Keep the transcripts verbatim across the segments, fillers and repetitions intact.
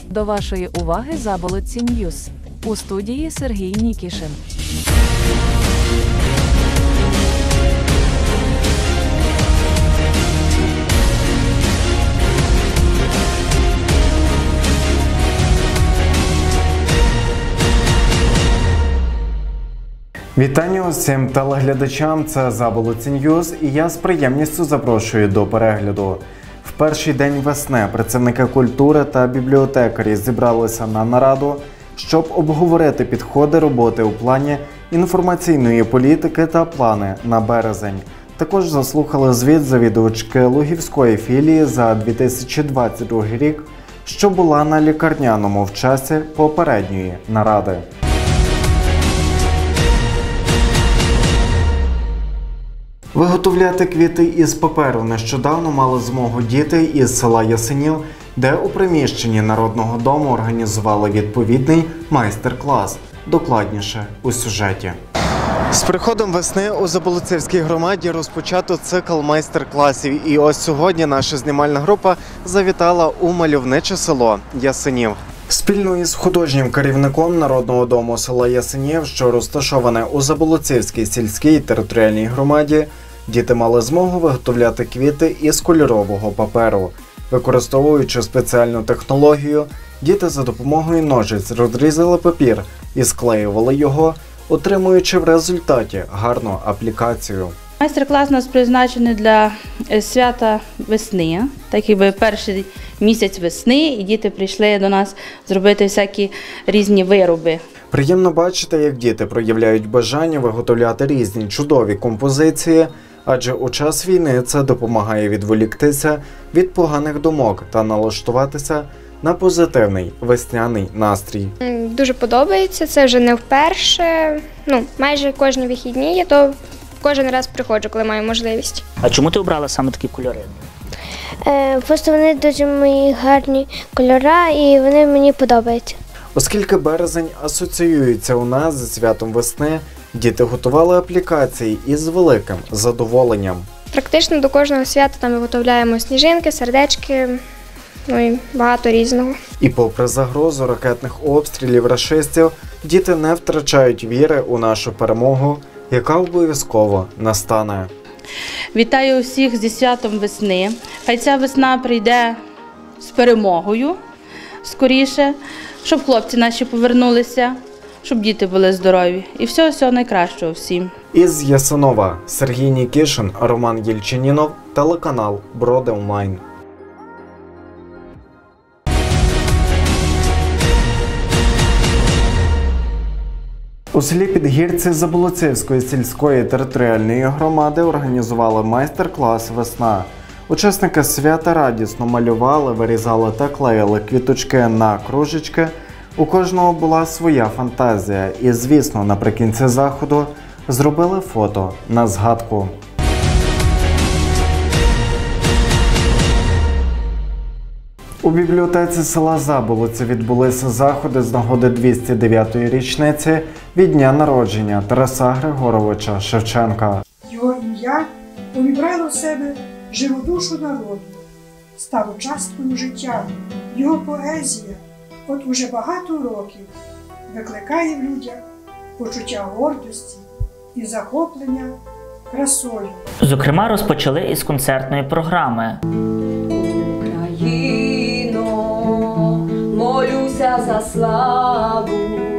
До вашої уваги Заболотці Ньюс. У студії Сергій Нікішин. Вітання усім телеглядачам, це Заболотці Ньюс, і я з приємністю запрошую до перегляду. В перший день весни працівники культури та бібліотекарі зібралися на нараду, щоб обговорити підходи роботи у плані інформаційної політики та плани на березень. Також заслухали звіт завідувачки Лугівської філії за дві тисячі двадцять другий рік, що була на лікарняному в часі попередньої наради. Виготовляти квіти із паперу нещодавно мали змогу діти із села Ясенів, де у приміщенні Народного дому організували відповідний майстер-клас. Докладніше у сюжеті. З приходом весни у Заболоцівській громаді розпочато цикл майстер-класів. І ось сьогодні наша знімальна група завітала у мальовниче село Ясенів. Спільно із художнім керівником Народного дому села Ясенів, що розташоване у Заболоцівській сільській територіальній громаді, діти мали змогу виготовляти квіти із кольорового паперу. Використовуючи спеціальну технологію, діти за допомогою ножиць розрізали папір і склеювали його, отримуючи в результаті гарну аплікацію. Майстер-клас у нас призначений для свята весни, так якби перший місяць весни, і діти прийшли до нас зробити всякі різні вироби. Приємно бачити, як діти проявляють бажання виготовляти різні чудові композиції, адже у час війни це допомагає відволіктися від поганих думок та налаштуватися на позитивний весняний настрій. Дуже подобається, це вже не вперше, ну, майже кожні вихідні, я то кожен раз приходжу, коли маю можливість. А чому ти обрала саме такі кольори? Е, просто вони дуже мої гарні кольори і вони мені подобаються. Оскільки березень асоціюється у нас зі святом весни, діти готували аплікації із великим задоволенням. Практично до кожного свята там виготовляємо сніжинки, сердечки, ну і багато різного. І попри загрозу ракетних обстрілів рашистів, діти не втрачають віри у нашу перемогу, яка обов'язково настане. Вітаю усіх зі святом весни. Хай ця весна прийде з перемогою скоріше, щоб хлопці наші повернулися, щоб діти були здорові. І всього-всього найкращого всім. Із Ясенова Сергій Нікішин, Роман Єльчинінов, телеканал Броди Онлайн. У селі Підгірці Заболоцівської сільської територіальної громади організували майстер-клас «Весна». Учасники свята радісно малювали, вирізали та клеїли квіточки на кружечки. У кожного була своя фантазія і, звісно, наприкінці заходу зробили фото на згадку. У бібліотеці села Заболоці відбулися заходи з нагоди двісті дев'ятої річниці від дня народження Тараса Григоровича Шевченка. Його ім'я увібрало в себе живу душу народу, стало часткою життя. Його поезія от уже багато років викликає в людях почуття гордості і захоплення красою. Зокрема, розпочали із концертної програми. Україно, молюся за славу,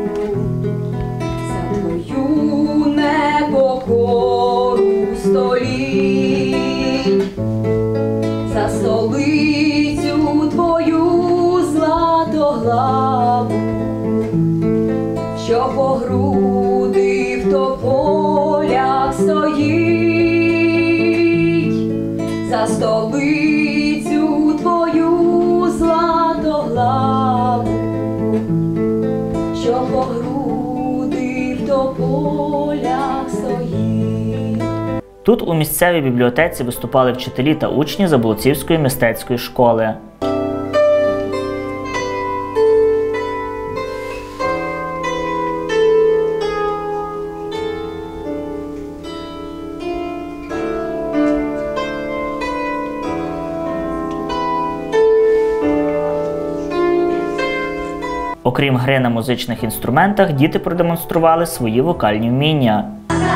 за твою непокору століть, за столицю твою златоглаву, що по груди в тополях стоїть, за столицю твою златоглаву, що по груди в тополях стоїть. Тут у місцевій бібліотеці виступали вчителі та учні Заболоцівської мистецької школи. Окрім гри на музичних інструментах, діти продемонстрували свої вокальні вміння.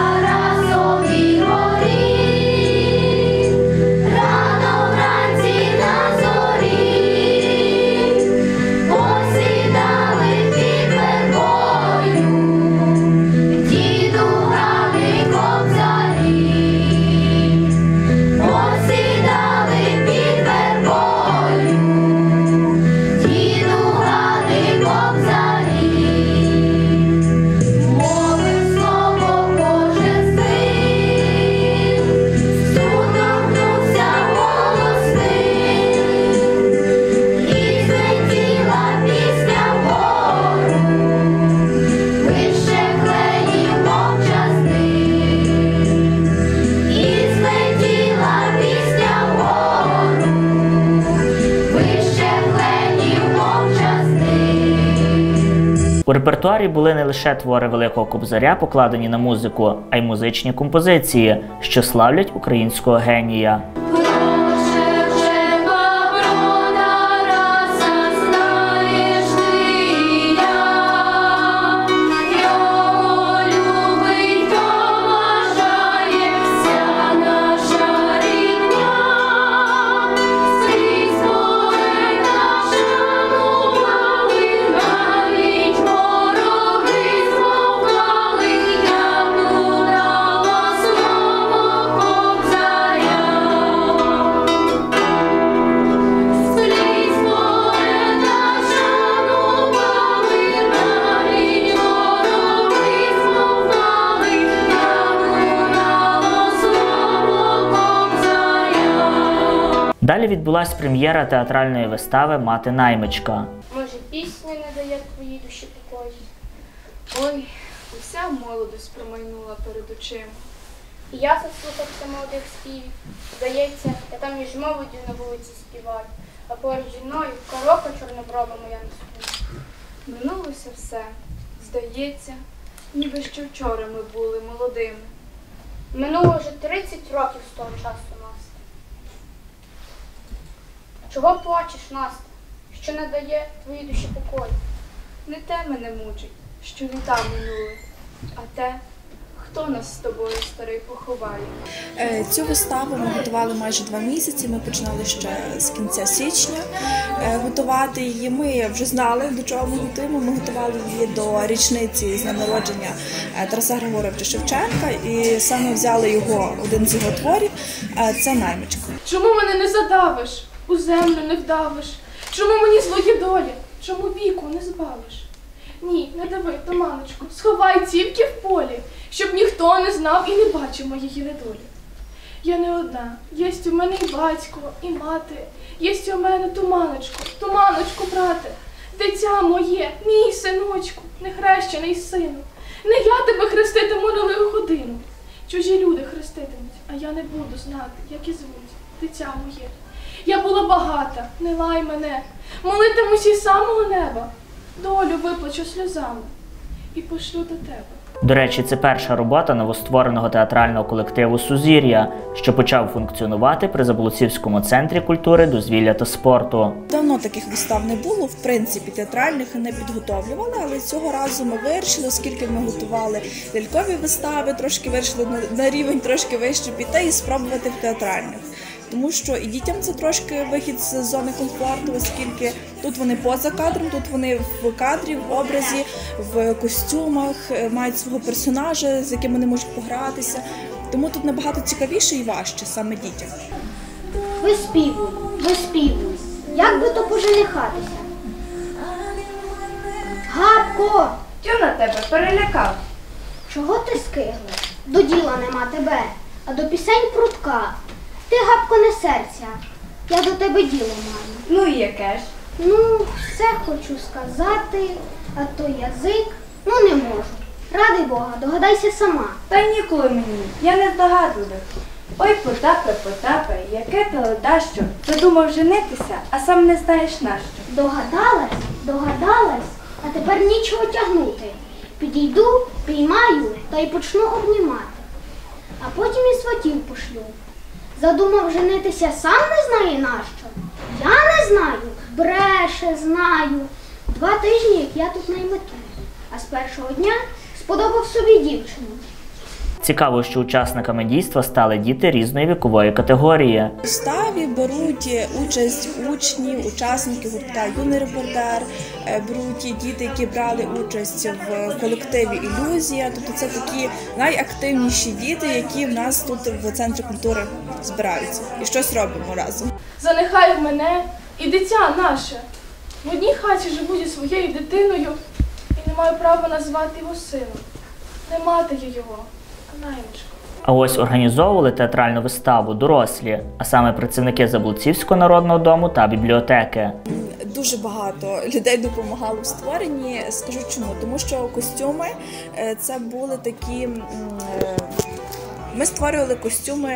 У репертуарі були не лише твори Великого Кобзаря, покладені на музику, а й музичні композиції, що славлять українського генія. Далі відбулася прем'єра театральної вистави «Мати наймичка». Може, пісня не дає твоїй душі покою? Ой, уся молодость промайнула перед очима. І я заслухався молодих співів. Здається, я там між молоддю на вулиці співаю, а поруч зі мною коровка чорноброва моя на суді. Минулося все. Здається, ніби ще вчора ми були молодими. Минуло вже тридцять років з того часу, Настя. Чого плачеш, Настя? Що не дає твоїй душі покою? Не те мене мучить, що літа минули, а те, хто нас з тобою, старий, поховає. Цю виставу ми готували майже два місяці, ми починали ще з кінця січня готувати її. Ми вже знали, до чого ми готуємо. Ми готували її до річниці з дня народження Тараса Григоровича Шевченка і саме взяли його, один з його творів, це «Наймичка». Чому мене не задавиш, у землю не вдавиш? Чому мені злої долі? Чому віку не збавиш? Ні, не дави, Туманочку, сховай тільки в полі, щоб ніхто не знав і не бачив моєї недолі. Я не одна, єсть у мене і батько, і мати, єсть у мене Туманочку, Туманочку, брате, дитя моє, мій синочку, нехрещений сину. Не я тебе хреститиму на лиху годину. Чужі люди хреститимуть, а я не буду знати, як і звуть, дитя моє. Я була багата, не лай мене, молитимусь із самого неба, долю виплачу сльозами і пошлю до тебе. До речі, це перша робота новоствореного театрального колективу «Сузір'я», що почав функціонувати при Заболоцівському центрі культури, дозвілля та спорту. Давно таких вистав не було, в принципі, театральних не підготовлювали, але цього разу ми вирішили, оскільки ми готували лялькові вистави, трошки вирішили на рівень трошки вище піти і спробувати в театральних. Тому що і дітям це трошки вихід з зони комфорту, оскільки тут вони поза кадром, тут вони в кадрі, в образі, в костюмах, мають свого персонажа, з яким вони можуть погратися. Тому тут набагато цікавіше і важче саме дітям. Виспівуй, виспівуй, як би то поженихатися? Гапко! Тю на тебе перелякав. Чого ти скиглиш? До діла нема тебе, а до пісень прутка. Ти, Гапко, не серця, я до тебе діло маю. Ну і яке ж? Ну, все хочу сказати, а то язик, ну не можу. Ради Бога, догадайся сама. Та й ніколи мені, я не здогадливий. Ой, Потапе, Потапе, яке ти ледащо, задумав женитися, а сам не знаєш нащо. Догадалась, догадалась, а тепер нічого тягнути. Підійду, піймаю та й почну обнімати. А потім і сватів пошлю. Задумав женитися, сам не знає нащо? Я не знаю, бреше, знаю. Два тижні, як я тут наймитую, а з першого дня сподобав собі дівчину. Цікаво, що учасниками дійства стали діти різної вікової категорії. У виставі беруть участь учні, учасники гуртка «Юний репортер», беруть діти, які брали участь в колективі «Ілюзія». Тобто це такі найактивніші діти, які в нас тут в Центрі культури збираються і щось робимо разом. Занехай в мене і дитя наше. В одній хаті живу зі своєю дитиною і не маю права назвати його сином. Не мати я його, а наймичка. А ось організовували театральну виставу дорослі, а саме працівники Заблуцівського народного дому та бібліотеки. Дуже багато людей допомагало в створенні. Скажу чому. Тому що костюми – це були такі… Ми створювали костюми,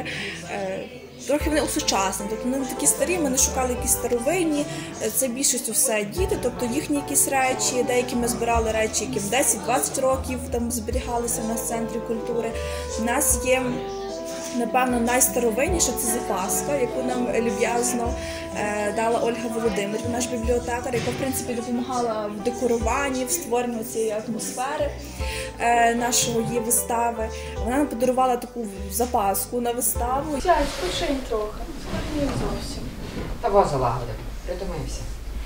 трохи вони усучаснені, тобто вони не такі старі, ми не шукали якісь старовинні, це більшістю все діти, тобто їхні якісь речі, деякі ми збирали речі, які в десять-двадцять років там зберігалися в нас в Центрі культури. У нас є, напевно, найстаровинніша – це запаска, яку нам люб'язно е, дала Ольга Володимирівна, наш бібліотекар, яка, в принципі, допомагала в декоруванні, в створенні цієї атмосфери е, нашої вистави. Вона нам подарувала таку запаску на виставу. Сядь, починь трохи, не зовсім. Та воза лагодив, притомився.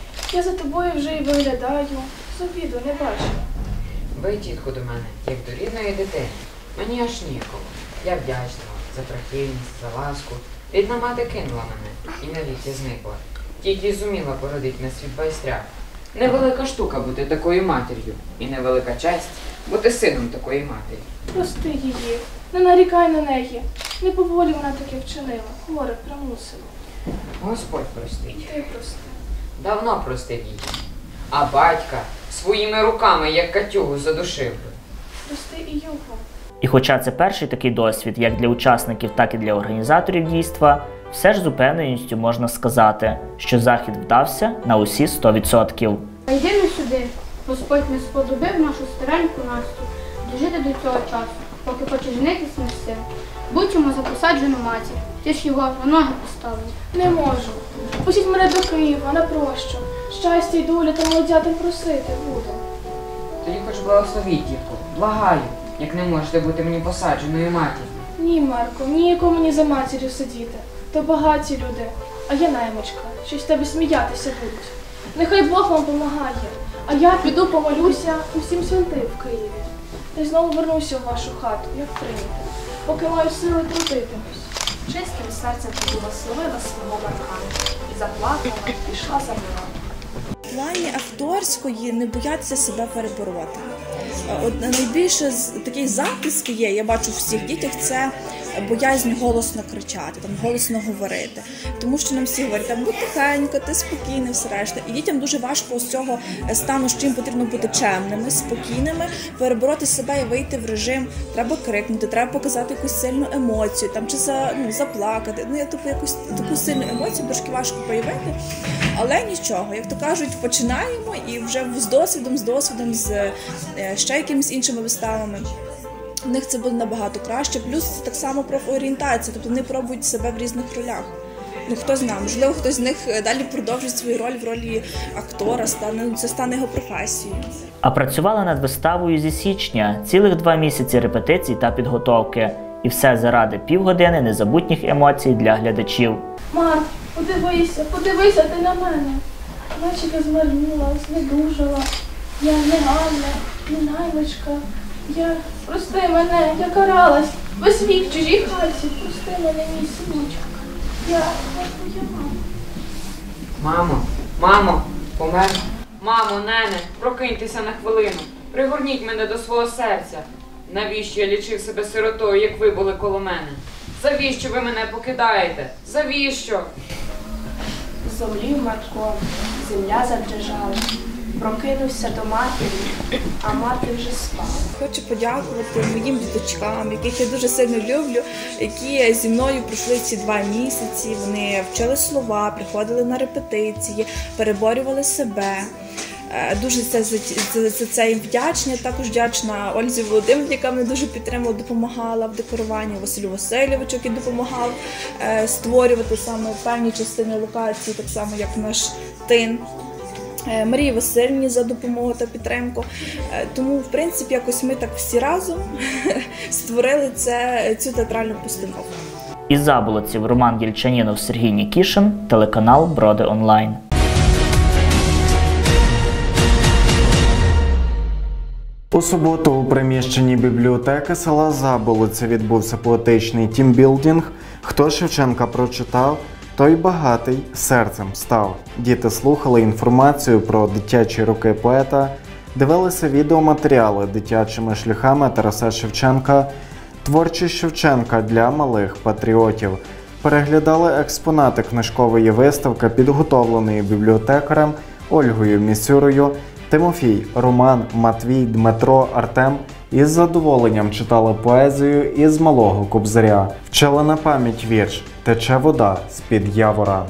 Я за тобою вже і виглядаю, з обіду не бачила. Ви, тітко, до мене, як до рідної дитини. Мені аж ніяково. Я вдячна за прихильність, за ласку. Рідна мати кинула мене і навіки зникла. Тільки й зуміла породити на світ байстря. Невелика штука бути такою матір'ю. І невелика честь бути сином такої матері. Прости її, не нарікай на неї. Не поволі вона таке вчинила, горе примусила. Господь простить. Ти прости. Давно простив її. А батька своїми руками, як катюгу, задушив би. Прости і його. І хоча це перший такий досвід як для учасників, так і для організаторів дійства, все ж з упевненістю можна сказати, що захід вдався на усі сто відсотків. А йдемо сюди. Господь не сподобив нашу стареньку Настю дожити до цього часу, поки хоче женитись на син. Будь йому за посаджену матір. Ти ж його на ноги поставив. Не можу. Пустіть мене до Києва, на прощу. Щастя й долі та молодятам просити буду. Тоді хоч благословіть, дітку, благаю, як не можете бути мені посадженою матір'ю. Ні, Марко, ніяко мені за матір'ю сидіти. То багаті люди, а я наймичка, що з тебе сміятися будуть. Нехай Бог вам помагає, а я піду помолюся усім святим в Києві. Та й знову вернуся в вашу хату, як прийняти, поки маю сили трудитимусь. Чистим серцем поблагословила свого Марка і заплакала, і пішла за миром. В плані акторської не боятися себе перебороти. От найбільше з таких захистів є, я бачу в всіх дітях, це боязнь голосно кричати, там, голосно говорити. Тому що нам всі говорять, там, будь тихенько, ти спокійний, все решта. І дітям дуже важко з цього стану, що їм потрібно бути чемними, спокійними, перебороти себе і вийти в режим, треба крикнути, треба показати якусь сильну емоцію, там, чи за, ну, заплакати. Ну, я тобі якусь таку сильну емоцію трошки важко проявити, але нічого. Як то кажуть, починаємо і вже з досвідом, з досвідом, з ще якимись іншими виставами. У них це буде набагато краще. Плюс так само профорієнтація, тобто вони пробують себе в різних ролях. Ну, хто знає, можливо, хтось з них далі продовжить свою роль в ролі актора, стане, це стане його професією. А працювали над виставою зі січня, цілих два місяці репетицій та підготовки. І все заради півгодини незабутніх емоцій для глядачів. Мар, подивися, подивися ти на мене. Наче я змарніла, знедужала. Я не Ганна, не наймичка. Я, прости мене, я каралась. Весь вік в чужій хаті. Прости мене, мій синочок. Я, я твоя мама. Мамо, мамо, помер. Мамо, нене, прокиньтеся на хвилину. Пригорніть мене до свого серця. Навіщо я лічив себе сиротою, як ви були коло мене? Завіщо ви мене покидаєте? Завіщо? Зомлів Марко, земля задрижала. Прокинувся до матері, а мати вже спала. Хочу подякувати моїм діточкам, яких я дуже сильно люблю, які зі мною пройшли ці два місяці. Вони вчили слова, приходили на репетиції, переборювали себе. Дуже за, за, за це їм вдячна. Також вдячна Ользі Володимирівні, яка мене дуже підтримала, допомагала в декоруванні, Василю Васильовичу, який допомагав е, створювати саме певні частини локації, так само як наш тин. Марії Васильівні за допомогу та підтримку. Тому, в принципі, якось ми так всі разом створили це, цю театральну постанову. Із Заболоців Роман Єльчанінов, Сергій Нікішин, телеканал Броди Онлайн. У суботу у приміщенні бібліотеки села Заболоці відбувся поетичний тімбілдинг. Хто Шевченка прочитав, той багатий серцем став. Діти слухали інформацію про дитячі роки поета, дивилися відеоматеріали дитячими шляхами Тараса Шевченка, творчість Шевченка для малих патріотів, переглядали експонати книжкової виставки, підготовленої бібліотекарем Ольгою Місюрою. Тимофій, Роман, Матвій, Дмитро, Артем із задоволенням читали поезію із малого Кобзаря. Вчили на пам'ять вірш «Тече вода з-під явора».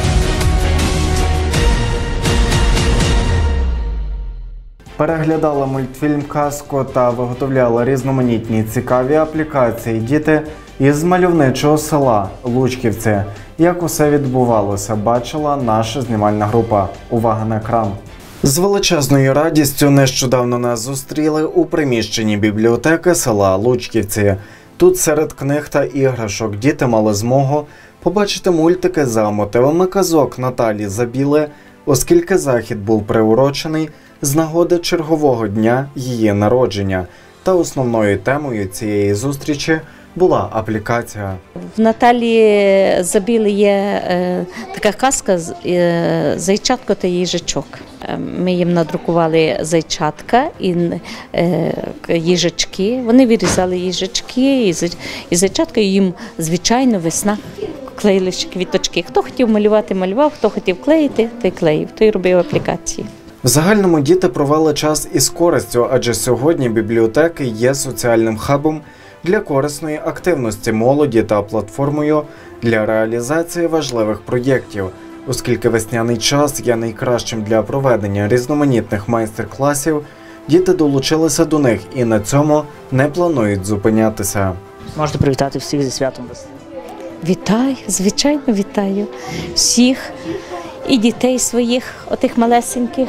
Переглядали мультфільм «Казку» та виготовляли різноманітні цікаві аплікації діти із мальовничого села Лучківці. Як усе відбувалося, бачила наша знімальна група. Увага на екран! З величезною радістю нещодавно нас зустріли у приміщенні бібліотеки села Лучківці. Тут серед книг та іграшок діти мали змогу побачити мультики за мотивами казок Наталі Забіли, оскільки захід був приурочений з нагоди чергового дня її народження. Та основною темою цієї зустрічі була аплікація. В Наталі Забіли є е, така казка е, «Зайчатко та їжачок». Ми їм надрукували зайчатка і е, їжачки. Вони вирізали їжачки і, і зайчатка, і їм, звичайно, весна клеїли ще квіточки. Хто хотів малювати, малював, хто хотів клеїти, той клеїв, той робив аплікації. В загальному діти провели час із користю, адже сьогодні бібліотеки є соціальним хабом для корисної активності молоді та платформою для реалізації важливих проєктів, оскільки весняний час є найкращим для проведення різноманітних майстер-класів, діти долучилися до них і на цьому не планують зупинятися. Можете привітати всіх зі святом весни. Вітаю, звичайно, вітаю всіх, і дітей своїх, отих малесеньких,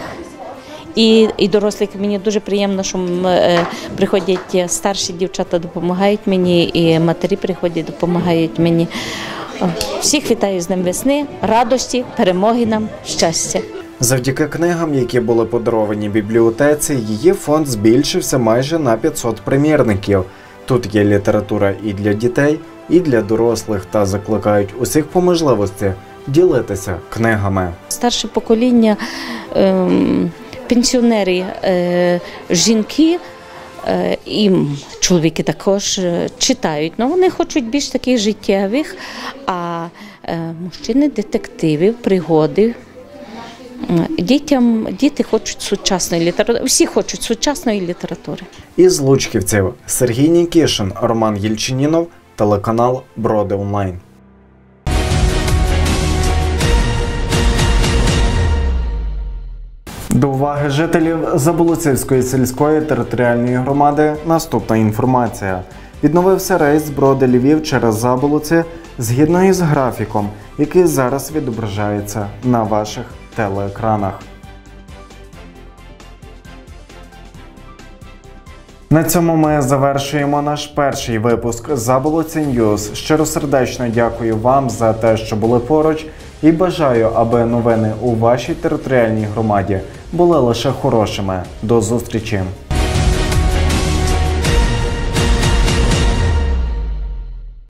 і, і дорослих. Мені дуже приємно, що е, приходять старші дівчата, допомагають мені, і матері приходять, допомагають мені. Всіх вітаю з Днем весни, радості, перемоги нам, щастя. Завдяки книгам, які були подаровані бібліотеці, її фонд збільшився майже на п'ятсот примірників. Тут є література і для дітей, і для дорослих, та закликають усіх по можливості ділитися книгами. Старше покоління, е, пенсіонери, е, жінки, і чоловіки також читають, але вони хочуть більш таких життєвих, а мужчини – детективів, пригоди. Дітям, діти хочуть сучасної літератури, всі хочуть сучасної літератури. Із Лучківців Сергій Нікішин, Роман Єльчанінов, телеканал Броди Онлайн. До уваги жителів Заболоцівської сільської територіальної громади наступна інформація. Відновився рейс Броди-Львів через Заболоці згідно із графіком, який зараз відображається на ваших телеекранах. На цьому ми завершуємо наш перший випуск Заболоці Ньюс. Щиросердечно дякую вам за те, що були поруч, і бажаю, аби новини у вашій територіальній громаді були лише хорошими. До зустрічі!